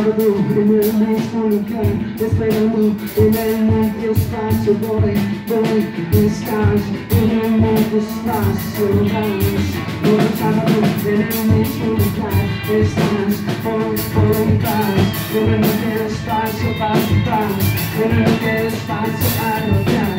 Todo en el mismo lugar, esperando en el mismo espacio. Voy, estás en el mismo espacio. Vamos, en el mismo lugar, estás hoy vas. En el mismo espacio para entrar, en el mismo espacio a rodear.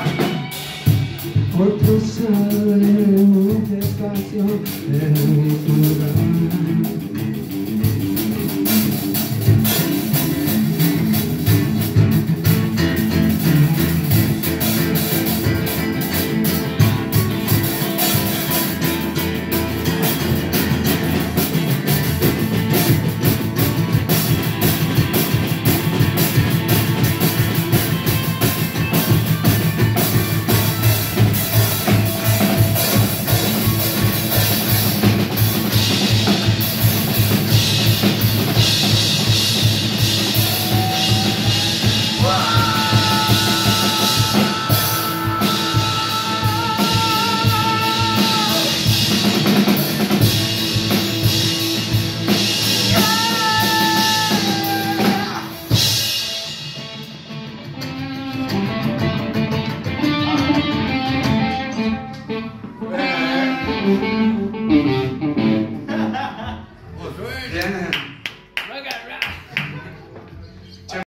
Otros salen en un espacio, en el mismo